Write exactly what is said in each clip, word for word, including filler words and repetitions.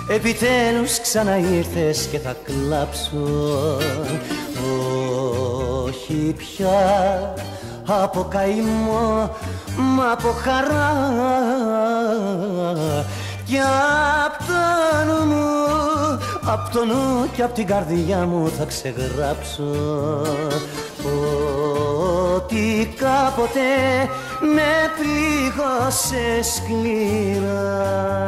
Επιτέλους ξαναήρθες και θα κλάψω. Όχι πια από καημό, μα από χαρά. Κι απ' το νου μου, απ' το νου και απ' την καρδιά μου θα ξεγράψω ότι κάποτε με πλήγωσε σκληρά.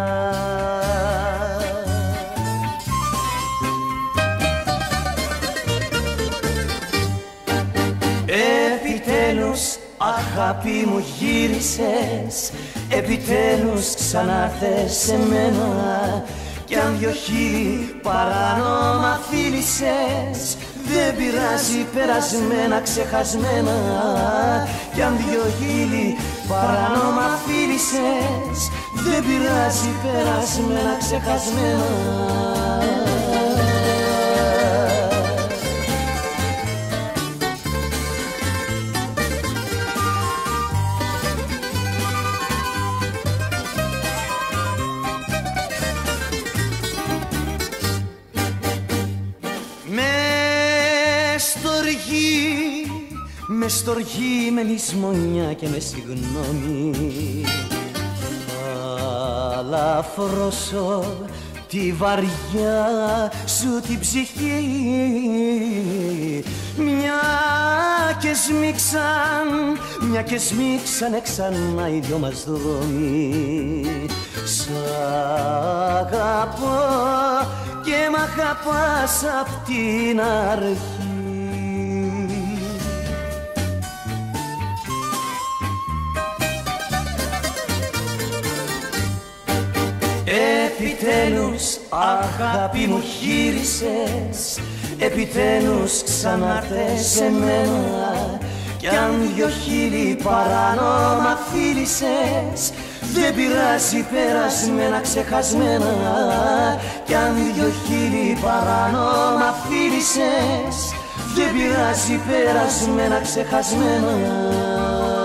Επιτέλους αγάπη μου γύρισες, επιτέλους ξανάρθες σε μένα. Κι αν δυο χείλη παράνομα φίλησες, δεν πειράζει περασμένα ξεχασμένα. Κι αν δυο χείλη παράνομα φίλησες, δεν πειράζει περασμένα ξεχασμένα. Με στοργή, με λησμονιά και με συγγνώμη θα λαφρώσω τη βαριά σου την ψυχή. Μια και σμίξαν, μια και σμίξανε ξανά οι δυο μας δρόμοι. Σ' αγαπώ και μ' αγαπάς απ' την αρχή. Επιτέλους αγάπη μου γύρισες, επιτέλους ξανάρθες σε μένα. Κι αν δυο χείλη παράνομα φίλησες, δεν πειράζει περασμένα ξεχασμένα. Κι αν δυο χείλη παράνομα φίλησες, δεν πειράζει περασμένα ξεχασμένα.